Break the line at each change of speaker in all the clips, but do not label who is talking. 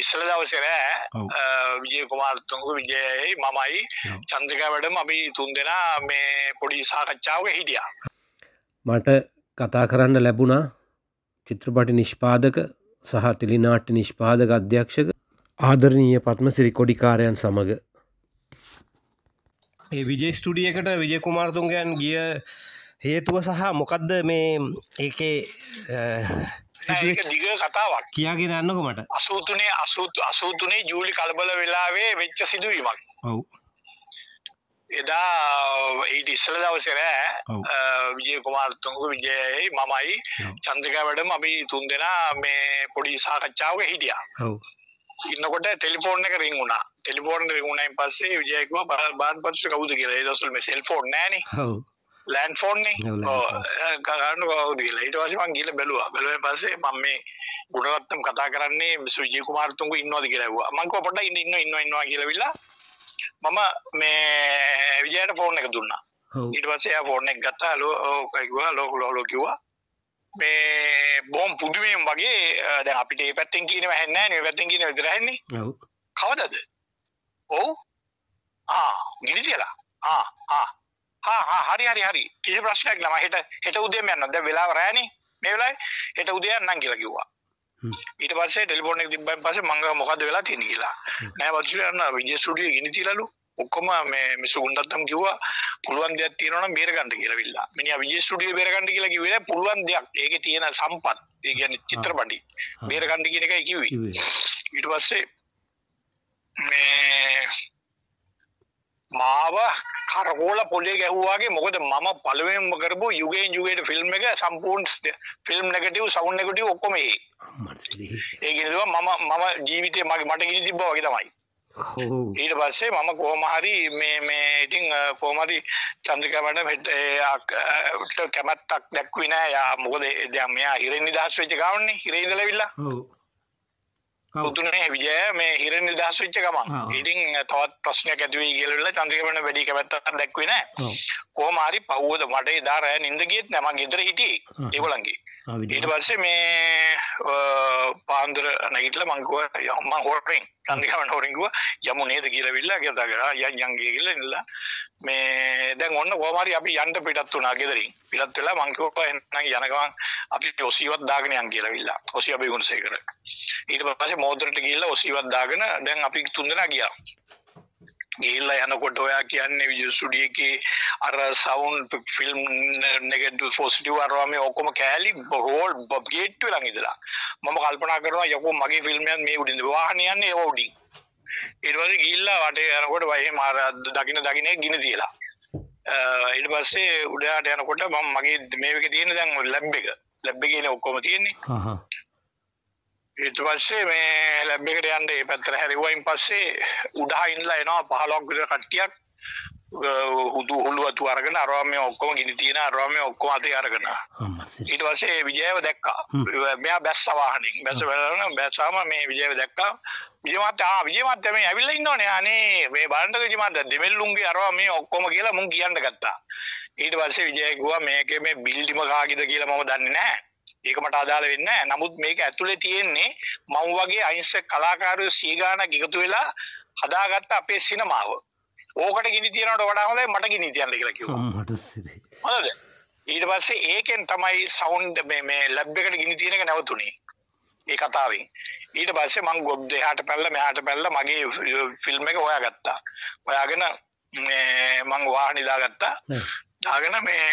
ඉස්සල දවසේ නෑ විජය කුමාරතුංග විජයයි මමයි චන්ද්‍රිකා වැඩම අපි තුන්දෙනා මේ පොඩි සාකච්ඡාවක හිටියා.
මට කතා කරන්න ලැබුණා චිත්‍රපටි නිෂ්පාදක සහ ටෙලිනාට්‍ය නිෂ්පාදක අධ්‍යක්ෂක ආදරණීය පත්මසිරි කොඩිකාරයන් සමග. ඒ විජේ ස්ටුඩියෝ එකට විජය කුමාරතුංගයන් ගිය හේතුව සහ මොකද්ද මේ ඒකේ
ඒක දිග කතාවක්
කියාගෙන යන්නකෝ මට.
83 ජූලි කලබල වෙලාවේ වෙච්ච සිදුවීමක්.
ඔව්.
එදා ඊට ඉස්සල දවසේ නෑ විජය කුමාරතුංග විජයයි මමයි චන්ද්‍රිකා වැඩම අපි තුන්දෙනා මේ පොඩි සාකච්ඡාවක හිටියා.
ඔව්.
ඉන්නකොට ටෙලිෆෝන් එක රින් වුණා. ටෙලිෆෝන් එක රින් වුණායින් පස්සේ විජය කිව්වා බාන්පත්තු කවුද කියලා. ඒ දවස්වල මේ සෙල්ෆෝන් නෑනේ.
ඔව්.
ලෑන්ඩ් ෆෝන් නේ. ගන්න කවුද කියලා. ඊට පස්සේ මං ගිහලා බැලුවා. බැලුවාන් පස්සේ මම මේ ගුණරත්නම් කතා කරන්නේ විජය කුමාරතුංග ඉන්නවද කියලා ඇහුවා. මං කිව්වා පොඩ්ඩක් ඉන්නවා කියලා විලා මම මේ විජයට ෆෝන් එක දුන්නා. ඊට පස්සේ එයා ෆෝන් එක ගත්තා. හලෝ කිව්වා. මේ බොම් පුදුමයෙන් වගේ දැන් අපිට මේ පැත්තෙන් කියනව ඇහෙන්නේ නැහැ නේ. මේ පැත්තෙන් කියනව විතර ඇහෙන්නේ.
ඔව්.
කවදද? ඔව්. ගිනි තියලා. හරි. කිසි ප්‍රශ්නයක් නෑ. හෙට උදේම යනවා. දැන් වෙලාව රැනේ. මේ වෙලාවේ හෙට උදේ යන්නම් කියලා කිව්වා. ඊට පස්සේ ටෙලිෆෝන් එක තිබ්බන් පස්සේ මං ගා මොකද්ද වෙලා තියෙන්නේ කියලා. නෑ වතුර යන විජේ ස්ටුඩියෝ ගිනි තියලාලු. ඔක්කොම මේ මිසු ගුණරත්නම් කිව්වා පුළුවන් දෙයක් තියෙනවා නම් බේර ගන්න කියලා විල්ලා. මිනිහා විජේ ස්ටුඩියෝ බේර ගන්න කියලා කිව්වේ නෑ පුළුවන් දෙයක්. ඒකේ තියෙන සම්පත්. ඒ කියන්නේ චිත්‍රපටි. බේර ගන්න කියන එකයි කිව්වේ. ඊට පස්සේ මේ මාව කරකෝල පොලේ ගැහුවාගේ මොකද මම පළවෙනිම කරපු යුගයෙන් යුගයට ෆිල්ම් එක සම්පූර්ණ ෆිල්ම් නෙගටිව් සවුන්ඩ් නෙගටිව් ඔක්කොම ඒ කියන්නේ මම ජීවිතේ මට ගිනි තිබ්බා වගේ තමයි. ඊට පස්සේ මම කොහොම හරි මේ ඉතින් කොහොම හරි චන්ද්‍රිකා මැඩම් කැමැත්තක් දැක්ුවේ නෑ. යා මොකද දැන් මෙයා හිරෙන් නිදහස් වෙච්ච ගාවන්නේ හිරේ ඉඳලා ඇවිල්ලා. පුදුනේ විජය මේ හිරෙන් නිදහස් වෙච්ච ගමන්. ඉතින් තවත් ප්‍රශ්නයක් ඇති වෙයි කියලා ඉල්ල චන්ද්‍රිකා මැඩම් වැඩි කැමැත්තක් දැක්ුවේ නෑ. කොහොම හරි පවුවද මට එදා රෑ නිින්ද ගියෙත් නෑ. මම ගෙදර හිටියේ ඒගොල්ලන්ගේ. ඊට පස්සේ මේ පාන්දර නැගිටලා මං කිව්වා මං හොරෙන් චන්ද්‍රිකා මැඩම් හොරෙන් කිව්වා යමු නේද කියලා විල්ලා කතා කරා යන් ගියේ කියලා මේ දැන් ඔන්න කොහොම හරි අපි යන්න පිටත් වුණා ගෙදරින්. පිටත් වෙලා මං කිව්වා එහෙනම් යන ගමන් අපි ඔසියවත් දාගෙන යන් කියලා විල්ලා. ඔසිය බේගුණසේකර. ඊට පස්සේ මෝදරට ගිහිල්ලා ඔසියවත් දාගෙන දැන් අපි තුන්දෙනා ගියා. ගිහිල්ලා යනකොට ඔයා කියන්නේ විජු ස්ටුඩියෝ එකේ අර සවුන්ඩ් ෆිල්ම් නෙගටිව් පොසිටිව් අරවා මේ ඔක්කොම කෑලි හෝල් ගේට් වෙලන් ඉඳලා මම කල්පනා කරනවා යකෝ මගේ ෆිල්ම් එකත් මේ උඩින්ද වාහනේ යන්නේ ඒ උඩින්. ඊට පස්සේ ගිහිල්ලා වටේ යනකොට වහේ මාර දකින්නේ ගිනි තියලා. ඊට පස්සේ උඩට යනකොට මම මගේ මේකේ තියෙන දැන් ලැබ් එකේ ඔක්කොම තියෙන්නේ. ඊට පස්සේ මේ ලැබ් එකට යන්න මේ පැත්තට හැරෙවයින් පස්සේ උඩහා ඉන්නලා එනවා 15ක් විතර කට්ටියක් හුළු වතු අරගෙන අරවා මේ ඔක්කොම ගිනි තියෙන අරවා මේ ඔක්කොම අතේ අරගෙන ඊට පස්සේ විජයව දැක්කා. මෙයා බැස්ස වාහනෙන් බැස්සාම මේ විජයව දැක්කා. විජය මහත්තයා මේ ඇවිල්ලා ඉන්නෝනේ. අනේ මේ බලන්නකෝ විජය මහත්තයා දෙමෙල්ලුන්ගේ අරවා මේ ඔක්කොම කියලා මුන් කියන්න ගත්තා. ඊට පස්සේ විජය කිව්වා මේකේ මේ බිල්ඩිම කාගේද කියලා මම දන්නේ නැහැ. ඒක මට අදාළ වෙන්නේ නැහැ. නමුත් මේක ඇතුලේ තියෙන්නේ මම වගේ අහිංසක කලාකාරයෝ 100 ගාණක් එකතු වෙලා හදාගත්ත අපේ සිනමාව. ඕකට ගිනි තියනවට වඩා හොඳයි මට ගිනි තියන්න කියලා කිව්වා. හොඳද? ඊට පස්සේ ඒකෙන් තමයි සවුන්ඩ් මේ ලැබ් එකට ගිනි තියන එක නැවතුනේ. ඒ කතාවෙන්. ඊට පස්සේ මං ගොඩ එහාට පැනලා මෙහාට පැනලා මගේ ෆිල්ම් එක හොයාගත්තා. හොයාගෙන මේ මං වාහනේ දාගත්තා. දාගෙන මේ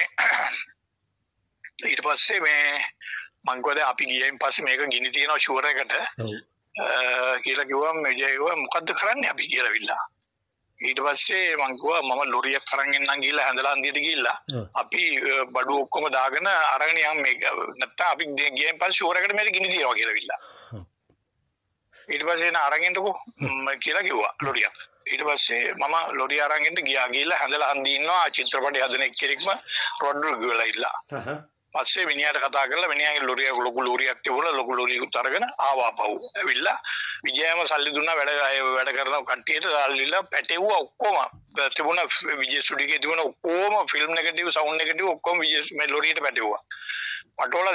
ඊට පස්සේ මේ මං කිව්වා අපි ගියයින් පස්සේ මේක ගිනි තියනවා ෂුවර් එකට කියලා කිව්වම විජය කිව්වා මොකද්ද කරන්නේ අපි කියලා විල්ලා. ඊට පස්සේ මං කිව්වා මම ලොරියක් අරන් එන්නම් ගිහලා හැඳලා හන්දියට ගිහිල්ලා අපි බඩු ඔක්කොම දාගෙන අරගෙන යන් මේක නැත්තම් අපි ගියයින් පස්සේ ෂුවර් එකට මේක ගිනි තියනවා කියලා විල්ලා. ඊට පස්සේ නා අරන් එන්නකෝ කියලා කිව්වා ලොරියක්. ඊට පස්සේ මම ලොරිය අරන් එන්න ගිහිල්ලා හැඳලා හන්දි ඉන්නවා චිත්‍රපටය හදන එක්කෙනෙක්ම රොඩ්රිග් වෙලා ඉල්ලා. පස්සේ මිනිහට කතා කරලා මිනිහාගේ ලොරිය ලොකු ලොරියක් තිබුණා ලොකු ලොරියකුත් අරගෙන ආවා පව් ඇවිල්ලා විජයම සල්ලි දුන්නා වැඩ කරන කට්ටියට සල්ලිලා පැටෙව්වා ඔක්කොම තිබුණා විජය ස්ටුඩියෝගේ තිබුණා ඔක්කොම ෆිල්ම් නෙගටිව් සවුන්ඩ් නෙගටිව් ඔක්කොම විජය මේ ලොරියට පැටෙව්වා. පටෝලා දැන්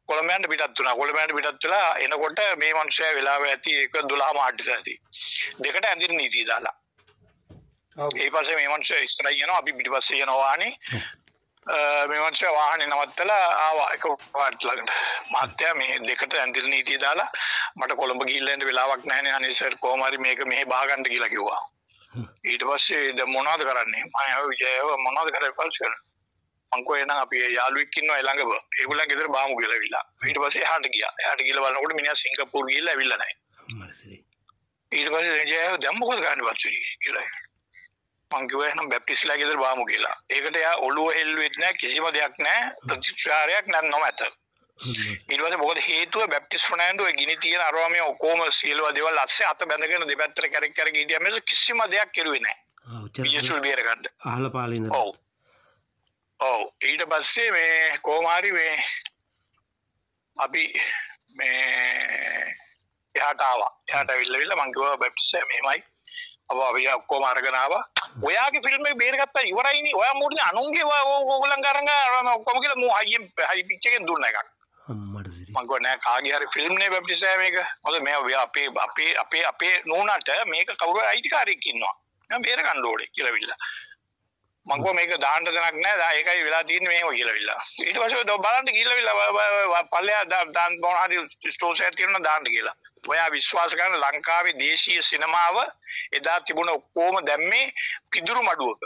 කොළඹට පිටත් වුණා. කොළඹට පිටත් වෙලා එනකොට මේ මිනිස්සයා වෙලාව ඇති 1:12 මාට්ටට ඇති. දෙකට ඇඳින නීතිය දාලා. ඒ පස්සේ මේ මිනිස්සයා ඉස්සරහින් යනවා අපි පිටිපස්සේ යනවා වාහනේ. මේ මිනිස්සයා වාහනේ නවත්තලා ආවා එක පාට ළඟට. මහත්තයා මේ දෙකට ඇඳින නීතිය දාලා මට කොළඹ ගිහිල්ලා එන්න වෙලාවක් නැහැ නේ අනේ සර් කොහොම හරි මේක මෙහෙ බහ ගන්න කියලා කිව්වා. ඊට පස්සේ දැන් මොනවද කරන්නේ? මම විජයව මොනවද කරන්නේ පස්සේ මංකෝ එනං අපි යාළුවෙක් ඉන්නවා ළඟම. ඒගොල්ලන් ගෙදර බාමු කියලා ඇවිල්ලා. ඊට පස්සේ එහාට ගියා. එහාට ගිහලා බලනකොට මිනිහා සිංගප්පූරු ගිහිල්ලා ඇවිල්ලා නැහැ. ඊට පස්සේ විජයව දැන් මොකද කරන්නේ පස්සේ කියලා. මං කිව්වා එහෙනම් බැප්ටිස්ලා ගෙදර බාමු කියලා. ඒකට එයා ඔළුව හෙල්ලුවෙත් නැහැ කිසිම දෙයක් නැහැ. ප්‍රතිචාරයක් නැත්නොමැත. ඊට පස්සේ මොකද හේතුව බැප්ටිස් ෆර්නෑන්ඩෝ ගිනි තියෙන අරවා මේ ඔක්කොම සියලුව දේවල් අස්සේ අත බැඳගෙන දෙපැත්තට කැරක් කැරක් හිටියා මේක කිසිම දෙයක් කෙරුවේ නැහැ. පියසුල් බේර ගන්න.
අහල පාලේ ඉඳලා.
ඔව් ඊට පස්සේ මේ කොහොම හරි මේ අපි මේ එහාට ආවා. එහාට ඇවිල්ලා මං කිව්වා බැප්ටිස් මෙහෙමයි. අපි ඔක්කොම අරගෙන ආවා. ඔයාගේ ෆිල්ම් එක බේරගත්තා ඉවරයිනේ. ඔයා මොකද අනුන්ගේ ඕගොල්ලන් අරගෙන ඔක්කොම කියලා මෝ හයි පිච් එකෙන් දුන්නා එකක්. අම්මට සිරි. මං කිව්වා නෑ කාගේ හරි ෆිල්ම් නේ බැප්ටිස් මේක. මොකද මේ අපේ නෝනාට මේක කවුරු අයිතිකාරයෙක් ඉන්නවා. මම බේර ගන්න ඕනේ කියලා විල්ලා. මං කිව්වා මේක දාන්න දෙයක් නෑ. ඒකයි වෙලා තියෙන්නේ මේව කියලා විල්ලා. ඊට පස්සේ බලන්න ගිහලා විල්ලා පල්ලෙහා දාන්න මොන හරි ස්ටෝර්ස් එකක් තියෙනවා දාන්න කියලා. ඔයා විශ්වාස කරන ලංකාවේ දේශීය සිනමාව එදා තිබුණ ඔක්කොම දැම්මේ පිදුරු මඩුවක.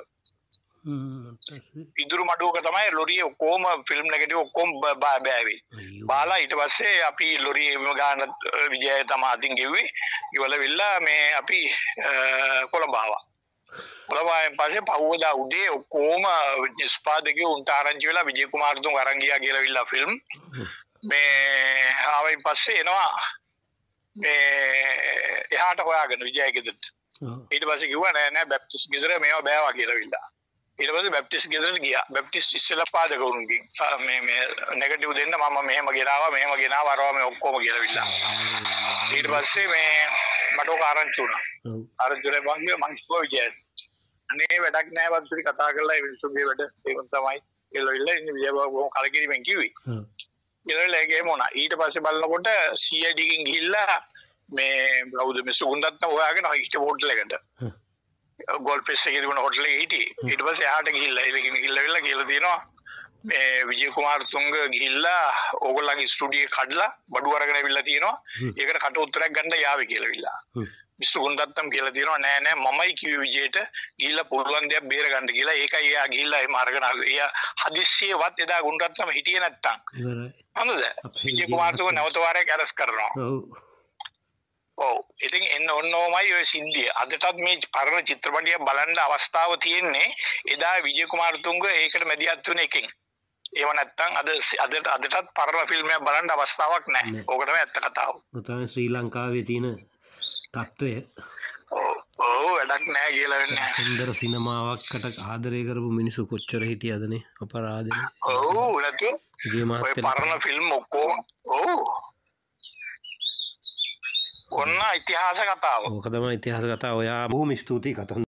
පිදුරු මඩුවක තමයි ලොරියේ ඔක්කොම ෆිල්ම් නෙගටිව් ඔක්කොම බෑවේ. බාලා ඊට පස්සේ අපි ලොරියේ ගාන විජය තමයි අදින් ගෙව්වේ. ඉවල විල්ලා මේ අපි කොළඹ ආවා. කොළඹෙන් පස්සේ පහුවදා උදේ ඔක්කොම නිස්පාදකයෝ උන්ට ආරංචි වෙලා විජය කුමාරතුංග අරන් ගියා කියලා විල්ලා ෆිල්ම්. මේ ආවෙන් පස්සේ එනවා මේ එහාට හොයාගෙන විජය ගෙදරට. ඊට පස්සේ කිව්වා නෑ බැප්ටිස් ගෙදර මේවා බෑවා කියලා විල්ලා. ඊට පස්සේ බැප්ටිස් ගෙදරට ගියා. බැප්ටිස් ඉස්සෙල්ලා පාදකවරුන්ගෙන් මේ නෙගටිව් දෙන්න මම මෙහෙම ගෙනාවා අරවා මේ ඔක්කොම කියලා විල්ලා. ඊට පස්සේ මේ මට ඔක ආරංචි වුණා. ආරංචිලේ මං කිව්වා විජය අනේ වැඩක් නෑ වන්සුරි කතා කරලා ඒ මිනිස්සුගේ වැඩ ඒක තමයි කියලා විල්ලා ඉන්නේ විජය බොහොම කලකිරීමෙන් කිව්වේ. ඉරලගේ මොන ඊට පස්සේ බලනකොට CID කින් ගිහිල්ලා මේ කවුද මේ සුගුණදත්ත හොයාගෙන හිට හෝටල් එකට ගෝල්ඩ් ෆිෂ් එකේ තිබුණ හෝටල් එකේ හිටියේ. ඊට පස්සේ එහාට ගිහිල්ලා ඉලකින් කියලා තියෙනවා මේ විජය කුමාරතුංග ගිහිල්ලා ඕගොල්ලන්ගේ ස්ටුඩියෝ එක කඩලා බඩු අරගෙන ඇවිල්ලා තියෙනවා. ඒකට කට උත්තරයක් ගන්න යාවේ කියලා විල්ලා. මිස්ටර් ගුණදත්තම් කියලා තියෙනවා නෑ මමයි කිව්වේ විජයට ගිහිල්ලා පුළුවන් දෙයක් බේර ගන්න කියලා. ඒකයි එයා ගිහිල්ලා එහෙම අරගෙන එයා හදිස්සියවත් එදා ගුණදත්තම් හිටියේ නැත්තම්. ඉවරයි. හරිද? විජය කුමාරතුංග නැවත වාරයක් අරස් කරනවා. ඔව්. ඉතින් එන්න ඕනෝමයි ඔය සිද්ධිය. අදටත් මේ පරණ චිත්‍රපටිය බලන්න අවස්ථාව තියෙන්නේ එදා විජය කුමාරතුංග ඒකට මැදිහත් වුණ එකෙන්. ඒව නැත්තම් අදටත් පරණ ෆිල්ම් එකක් බලන්න අවස්ථාවක් නැහැ. ඕක තමයි ඇත්ත කතාව.
තමයි ශ්‍රී ලංකාවේ තියෙන තත්ත්වය.
ඔව් වැඩක් නැහැ කියලා වෙන්නේ.
සුන්දර සිනමාවකට ආදරය කරපු මිනිස්සු කොච්චර හිටියදනේ අපරාධනේ.
ඔව් නැතු. ඔය පරණ ෆිල්ම් ඔක්කොම ඔව්. ඔන්න ඉතිහාස කතාව.
ඕක තමයි ඉතිහාස කතාව. ඔයා බොහොම ස්තුතියි කතන්දර.